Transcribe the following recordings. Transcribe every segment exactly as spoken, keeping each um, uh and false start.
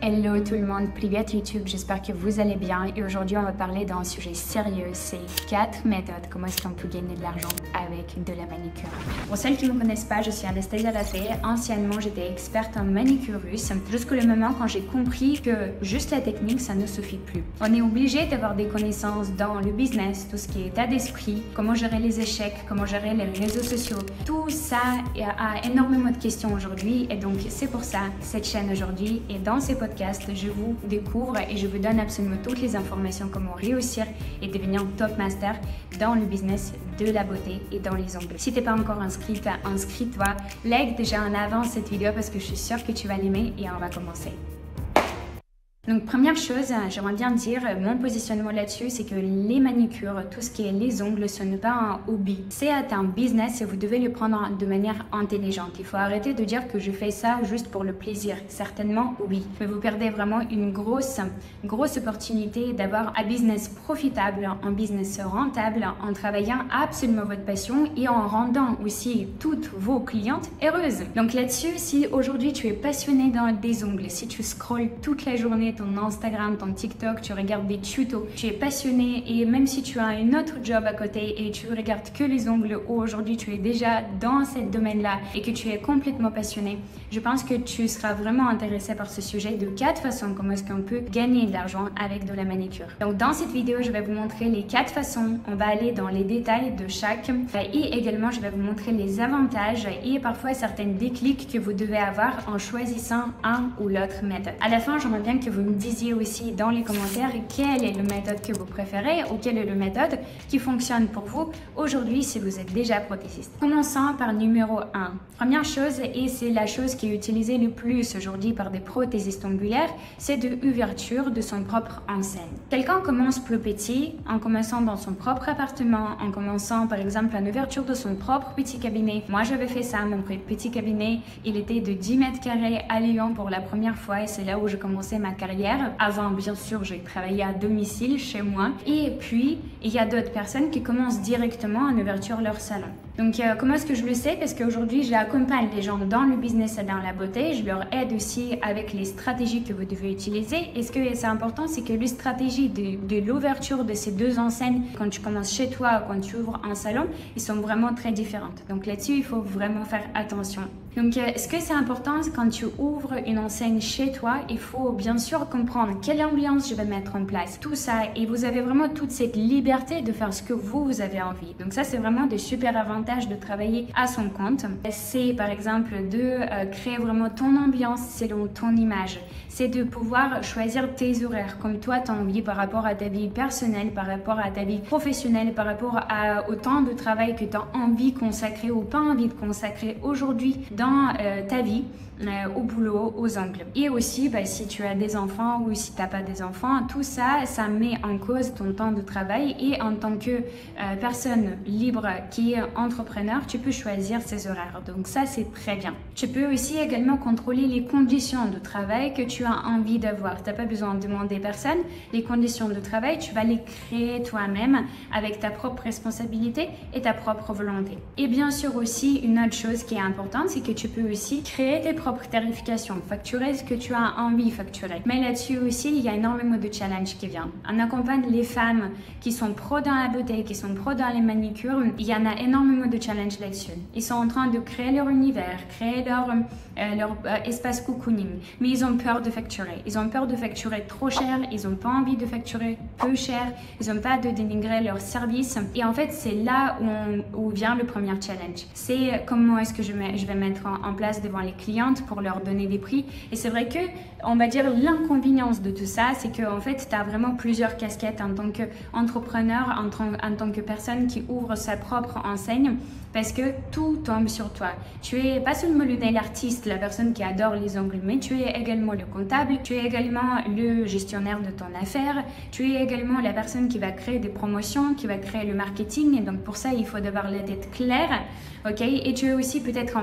Hello tout le monde, Привет YouTube, j'espère que vous allez bien et aujourd'hui on va parler d'un sujet sérieux, c'est quatre méthodes, comment est-ce qu'on peut gagner de l'argent avec de la manicure. Pour celles qui ne me connaissent pas, je suis Anastasia Laté, anciennement j'étais experte en manicure russe, jusqu'au moment quand j'ai compris que juste la technique ça ne suffit plus. On est obligé d'avoir des connaissances dans le business, tout ce qui est état d'esprit, comment gérer les échecs, comment gérer les réseaux sociaux, tout ça a énormément de questions aujourd'hui et donc c'est pour ça cette chaîne aujourd'hui et dans ces podcasts je vous découvre et je vous donne absolument toutes les informations comment réussir et devenir top master dans le business de la beauté et dans les ongles. Si tu n'es pas encore inscrite, inscris-toi, like déjà en avant cette vidéo parce que je suis sûre que tu vas l'aimer et on va commencer. Donc première chose, j'aimerais bien dire, mon positionnement là-dessus, c'est que les manicures, tout ce qui est les ongles, ce n'est pas un hobby. C'est un business et vous devez le prendre de manière intelligente. Il faut arrêter de dire que je fais ça juste pour le plaisir. Certainement, oui. Mais vous perdez vraiment une grosse, grosse opportunité d'avoir un business profitable, un business rentable, en travaillant absolument votre passion et en rendant aussi toutes vos clientes heureuses. Donc là-dessus, si aujourd'hui tu es passionné dans des ongles, si tu scrolles toute la journée ton Instagram, ton TikTok, tu regardes des tutos, tu es passionné et même si tu as un autre job à côté et tu regardes que les ongles ou aujourd'hui tu es déjà dans ce domaine-là et que tu es complètement passionné, je pense que tu seras vraiment intéressé par ce sujet de quatre façons comment est-ce qu'on peut gagner de l'argent avec de la manicure. Donc dans cette vidéo, je vais vous montrer les quatre façons, on va aller dans les détails de chaque et également je vais vous montrer les avantages et parfois certains déclics que vous devez avoir en choisissant un ou l'autre méthode. À la fin, j'aimerais bien que vous me disiez aussi dans les commentaires quelle est la méthode que vous préférez ou quelle est la méthode qui fonctionne pour vous aujourd'hui si vous êtes déjà prothésiste. Commençons par numéro un. Première chose, et c'est la chose qui est utilisée le plus aujourd'hui par des prothésistes ongulaires, c'est de l'ouverture de son propre enseigne. Quelqu'un commence plus petit en commençant dans son propre appartement, en commençant par exemple en ouverture de son propre petit cabinet. Moi j'avais fait ça, mon petit cabinet, il était de dix mètres carrés à Lyon pour la première fois et c'est là où j'ai commencé ma carrière. Avant, bien sûr, j'ai travaillé à domicile chez moi. Et puis, il y a d'autres personnes qui commencent directement en ouverture leur salon. Donc, euh, comment est-ce que je le sais? Parce qu'aujourd'hui, j'accompagne les gens dans le business et dans la beauté. Je leur aide aussi avec les stratégies que vous devez utiliser. Et ce que c'est important, c'est que les stratégies de, de l'ouverture de ces deux enseignes, quand tu commences chez toi ou quand tu ouvres un salon, ils sont vraiment très différentes. Donc là-dessus, il faut vraiment faire attention. Donc, euh, ce que c'est important, c'est quand tu ouvres une enseigne chez toi, il faut bien sûr comprendre quelle ambiance je vais mettre en place, tout ça. Et vous avez vraiment toute cette liberté de faire ce que vous, vous avez envie. Donc ça, c'est vraiment des super avantages de travailler à son compte. C'est par exemple de euh, créer vraiment ton ambiance selon ton image. C'est de pouvoir choisir tes horaires comme toi tu as envie par rapport à ta vie personnelle, par rapport à ta vie professionnelle, par rapport à, au temps de travail que tu as envie de consacrer ou pas envie de consacrer aujourd'hui dans euh, ta vie. Euh, au boulot, aux ongles. Et aussi, bah, si tu as des enfants ou si tu n'as pas des enfants, tout ça, ça met en cause ton temps de travail et en tant que euh, personne libre qui est entrepreneur, tu peux choisir ses horaires. Donc ça, c'est très bien. Tu peux aussi également contrôler les conditions de travail que tu as envie d'avoir. Tu n'as pas besoin de demander personne. Les conditions de travail, tu vas les créer toi-même avec ta propre responsabilité et ta propre volonté. Et bien sûr aussi, une autre chose qui est importante, c'est que tu peux aussi créer tes propres tarification, facturer ce que tu as envie de facturer. Mais là-dessus aussi, il y a énormément de challenges qui viennent. On accompagne les femmes qui sont pros dans la beauté, qui sont pros dans les manicures. Il y en a énormément de challenges là-dessus. Ils sont en train de créer leur univers, créer leur, euh, leur euh, espace cocooning. Mais ils ont peur de facturer. Ils ont peur de facturer trop cher. Ils n'ont pas envie de facturer peu cher. Ils n'ont pas de dénigrer leur service. Et en fait, c'est là où, on, où vient le premier challenge. C'est comment est-ce que je, mets, je vais mettre en, en place devant les clientes pour leur donner des prix. Et c'est vrai que, on va dire, l'inconvénience de tout ça, c'est qu'en fait, tu as vraiment plusieurs casquettes en tant qu'entrepreneur, en, en tant que personne qui ouvre sa propre enseigne, parce que tout tombe sur toi. Tu es pas seulement le nail artiste, la personne qui adore les ongles, mais tu es également le comptable, tu es également le gestionnaire de ton affaire, tu es également la personne qui va créer des promotions, qui va créer le marketing, et donc pour ça, il faut avoir la tête claire, ok? Et tu es aussi peut-être influenceur,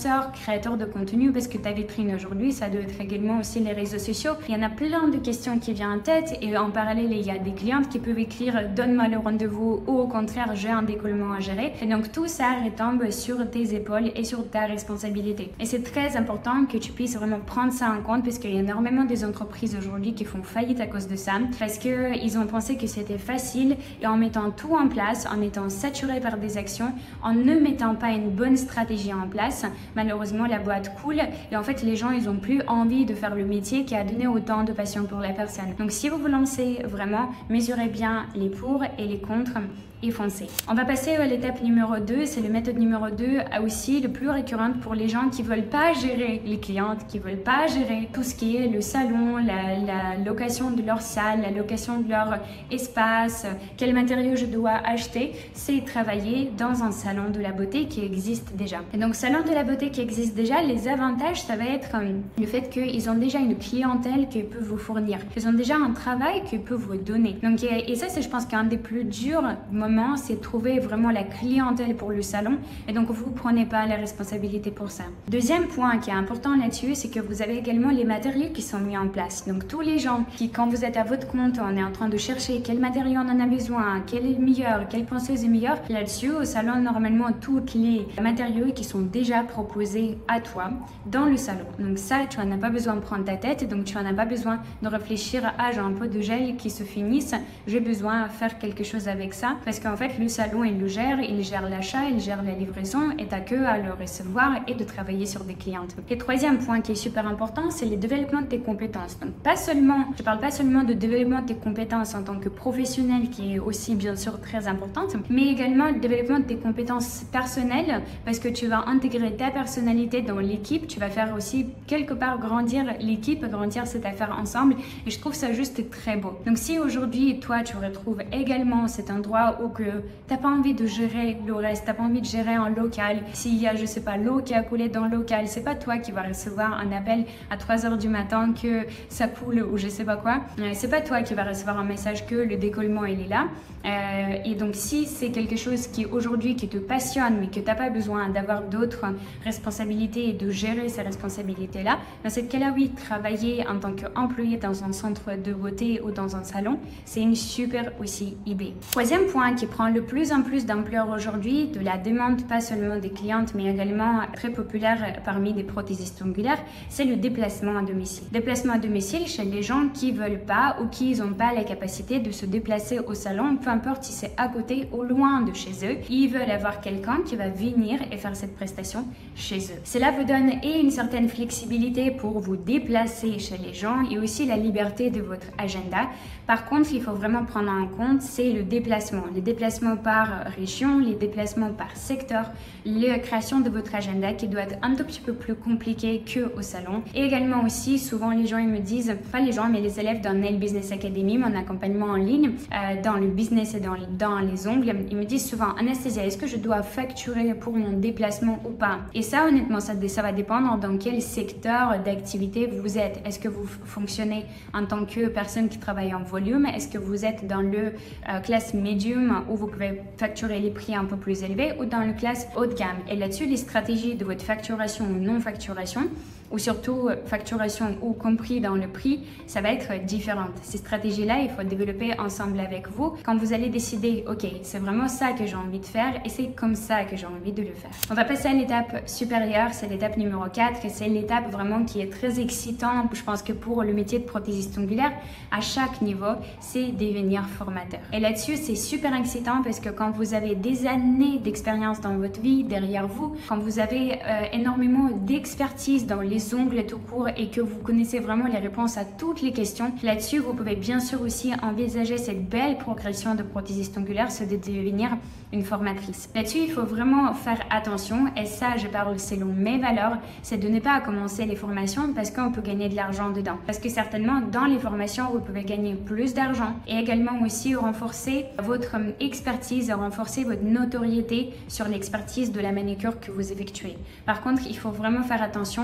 influenceur, créateur de contenu, parce que ta vitrine aujourd'hui, ça doit être également aussi les réseaux sociaux. Il y en a plein de questions qui viennent en tête et en parallèle, il y a des clientes qui peuvent écrire « donne-moi le rendez-vous » ou au contraire « j'ai un décollement à gérer ». Et donc tout ça retombe sur tes épaules et sur ta responsabilité. Et c'est très important que tu puisses vraiment prendre ça en compte parce qu'il y a énormément des entreprises aujourd'hui qui font faillite à cause de ça, parce qu'ils ont pensé que c'était facile et en mettant tout en place, en étant saturé par des actions, en ne mettant pas une bonne stratégie en place, malheureusement la boîte coule et en fait les gens ils ont plus envie de faire le métier qui a donné autant de passion pour la personne. Donc si vous vous lancez vraiment, mesurez bien les pour et les contre et foncez. On va passer à l'étape numéro deux, c'est la méthode numéro deux, aussi le plus récurrente pour les gens qui veulent pas gérer les clientes, qui veulent pas gérer tout ce qui est le salon, la, la location de leur salle, la location de leur espace, quel matériau je dois acheter, c'est travailler dans un salon de la beauté qui existe déjà. Et donc salon de la beauté qui existe déjà, les avantages ça va être euh, le fait qu'ils ont déjà une clientèle qu'ils peuvent vous fournir, ils ont déjà un travail qu'ils peuvent vous donner. Donc et, et ça c'est je pense qu'un des plus durs moments, c'est trouver vraiment la clientèle pour le salon et donc vous ne prenez pas la responsabilité pour ça. Deuxième point qui est important là-dessus, c'est que vous avez également les matériaux qui sont mis en place. Donc tous les gens qui, quand vous êtes à votre compte, on est en train de chercher quel matériau on en a besoin, quel est le meilleur, quelle ponceuse est meilleure, là-dessus au salon normalement tous les matériaux qui sont déjà proposés à toi dans le salon. Donc ça tu n'en as pas besoin de prendre ta tête, donc tu n'en as pas besoin de réfléchir à j'ai un pot de gel qui se finisse, j'ai besoin de faire quelque chose avec ça parce qu'en fait le salon il le gère, il gère l'achat, il gère la livraison et t'as que à le recevoir et de travailler sur des clientes. Et troisième point qui est super important, c'est le développement de tes compétences. Donc pas seulement, je parle pas seulement de développement de tes compétences en tant que professionnel qui est aussi bien sûr très importante, mais également le développement de tes compétences personnelles parce que tu vas intégrer ta personnalité dans l'équipe, tu vas faire aussi quelque part grandir l'équipe, grandir cette affaire ensemble et je trouve ça juste très beau. Donc si aujourd'hui toi tu retrouves également cet endroit où que t'as pas envie de gérer le reste, t'as pas envie de gérer en local, s'il y a je sais pas l'eau qui a coulé dans le local, c'est pas toi qui vas recevoir un appel à trois heures du matin que ça coule ou je sais pas quoi, c'est pas toi qui vas recevoir un message que le décollement il est là. Euh, et donc si c'est quelque chose qui aujourd'hui qui te passionne mais que t'as pas besoin d'avoir d'autres responsabilités et de gérer ces responsabilités là, dans ce cas là oui, travailler en tant qu'employé dans un centre de beauté ou dans un salon, c'est une super aussi idée. Troisième point qui prend le plus en plus d'ampleur aujourd'hui, de la demande pas seulement des clientes mais également très populaire parmi des prothésistes ongulaires, c'est le déplacement à domicile. Déplacement à domicile chez les gens qui veulent pas ou qui n'ont pas la capacité de se déplacer au salon, peu importe si c'est à côté ou loin de chez eux, ils veulent avoir quelqu'un qui va venir et faire cette prestation chez eux. Cela vous donne et une certaine flexibilité pour vous déplacer chez les gens et aussi la liberté de votre agenda. Par contre, il faut vraiment prendre en compte, c'est le déplacement. Les déplacements par région, les déplacements par secteur, la création de votre agenda qui doit être un tout petit peu plus compliqué qu'au salon. Et également aussi, souvent les gens ils me disent, pas les gens mais les élèves dans Nail Business Academy, mon accompagnement en ligne, euh, dans le business et dans, dans les ongles, ils me disent souvent, Anastasia, est-ce que je dois facturer pour mon déplacement ou pas? Et ça honnêtement, ça, ça va dépendre dans quel secteur d'activité vous êtes. Est-ce que vous fonctionnez en tant que personne qui travaille en volume? Est-ce que vous êtes dans le euh, classe medium où vous pouvez facturer les prix un peu plus élevés ou dans le classe haut de gamme? Et là-dessus, les stratégies de votre facturation ou non facturation, ou surtout facturation ou compris dans le prix, ça va être différente. Ces stratégies-là, il faut développer ensemble avec vous quand vous allez décider, ok, c'est vraiment ça que j'ai envie de faire et c'est comme ça que j'ai envie de le faire. On va passer à l'étape supérieure, c'est l'étape numéro quatre et c'est l'étape vraiment qui est très excitante. Je pense que pour le métier de prothésiste ongulaire, à chaque niveau, c'est devenir formateur. Et là-dessus, c'est super excitant parce que quand vous avez des années d'expérience dans votre vie derrière vous, quand vous avez euh, énormément d'expertise dans les ongles tout court et que vous connaissez vraiment les réponses à toutes les questions, là-dessus, vous pouvez bien sûr aussi envisager cette belle progression de prothésiste ongulaire, c'est de devenir une formatrice. Là-dessus, il faut vraiment faire attention et ça, je parle selon mes valeurs, c'est de ne pas commencer les formations parce qu'on peut gagner de l'argent dedans. Parce que certainement, dans les formations, vous pouvez gagner plus d'argent et également aussi renforcer votre expertise, renforcer votre notoriété sur l'expertise de la manicure que vous effectuez. Par contre, il faut vraiment faire attention selon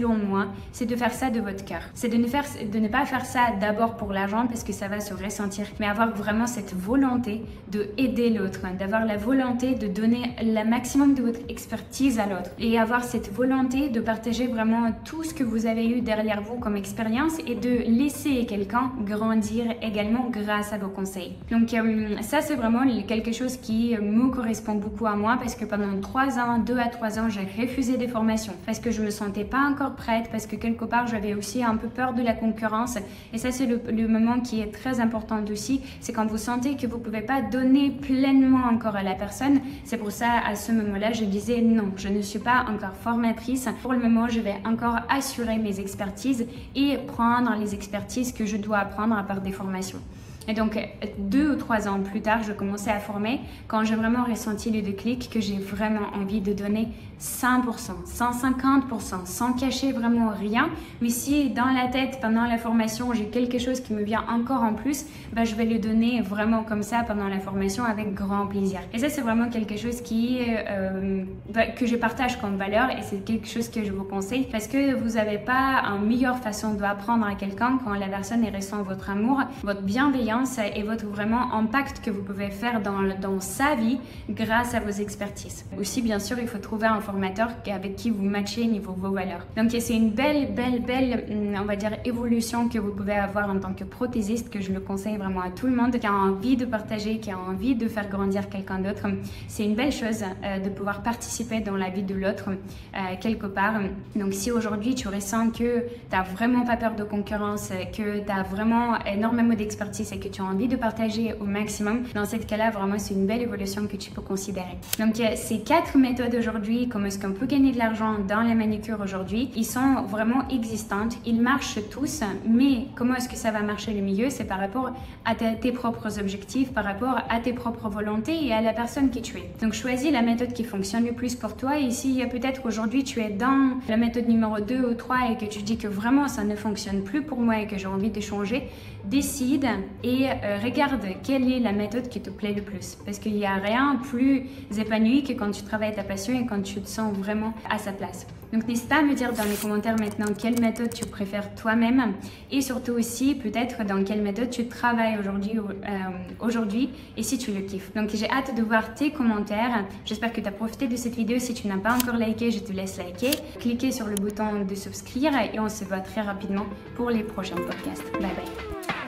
selon moi, c'est de faire ça de votre cœur. C'est de ne faire, de ne pas faire ça d'abord pour l'argent parce que ça va se ressentir, mais avoir vraiment cette volonté de aider l'autre, d'avoir la volonté de donner le maximum de votre expertise à l'autre et avoir cette volonté de partager vraiment tout ce que vous avez eu derrière vous comme expérience et de laisser quelqu'un grandir également grâce à vos conseils. Donc euh, ça c'est vraiment quelque chose qui me correspond beaucoup à moi parce que pendant trois ans, deux à trois ans, j'ai refusé des formations parce que je me sentais pas encore prête, parce que quelque part j'avais aussi un peu peur de la concurrence et ça c'est le, le moment qui est très important aussi, c'est quand vous sentez que vous pouvez pas donner pleinement encore à la personne. C'est pour ça à ce moment-là je disais non, je ne suis pas encore formatrice. Pour le moment je vais encore assurer mes expertises et prendre les expertises que je dois apprendre à part des formations. Et donc, deux ou trois ans plus tard, je commençais à former quand j'ai vraiment ressenti le déclic que j'ai vraiment envie de donner cent pour cent, cent cinquante pour cent, sans cacher vraiment rien. Mais si dans la tête, pendant la formation, j'ai quelque chose qui me vient encore en plus, bah, je vais le donner vraiment comme ça pendant la formation avec grand plaisir. Et ça, c'est vraiment quelque chose qui, euh, bah, que je partage comme valeur et c'est quelque chose que je vous conseille parce que vous n'avez pas une meilleure façon d'apprendre à quelqu'un quand la personne ressent votre amour, votre bienveillance et votre vraiment impact que vous pouvez faire dans, dans sa vie grâce à vos expertises. Aussi, bien sûr, il faut trouver un formateur avec qui vous matchez niveau vos valeurs. Donc, c'est une belle, belle, belle, on va dire, évolution que vous pouvez avoir en tant que prothésiste, que je le conseille vraiment à tout le monde qui a envie de partager, qui a envie de faire grandir quelqu'un d'autre. C'est une belle chose euh, de pouvoir participer dans la vie de l'autre euh, quelque part. Donc, si aujourd'hui, tu ressens que tu n'as vraiment pas peur de concurrence, que tu as vraiment énormément d'expertise et que tu as envie de partager au maximum, dans ce cas-là, vraiment, c'est une belle évolution que tu peux considérer. Donc, ces quatre méthodes aujourd'hui, comment est-ce qu'on peut gagner de l'argent dans la manicure aujourd'hui, ils sont vraiment existantes, ils marchent tous, mais comment est-ce que ça va marcher le mieux, c'est par rapport à ta, tes propres objectifs, par rapport à tes propres volontés et à la personne qui tu es. Donc, choisis la méthode qui fonctionne le plus pour toi et si peut-être aujourd'hui tu es dans la méthode numéro deux ou trois et que tu dis que vraiment ça ne fonctionne plus pour moi et que j'ai envie de changer, décide et euh, regarde quelle est la méthode qui te plaît le plus. Parce qu'il n'y a rien plus épanoui que quand tu travailles ta passion et quand tu te sens vraiment à sa place. Donc n'hésite pas à me dire dans les commentaires maintenant quelle méthode tu préfères toi-même et surtout aussi peut-être dans quelle méthode tu travailles aujourd'hui euh, aujourd'hui et si tu le kiffes. Donc j'ai hâte de voir tes commentaires. J'espère que tu as profité de cette vidéo. Si tu n'as pas encore liké, je te laisse liker. Cliquez sur le bouton de souscrire et on se voit très rapidement pour les prochains podcasts. Bye bye.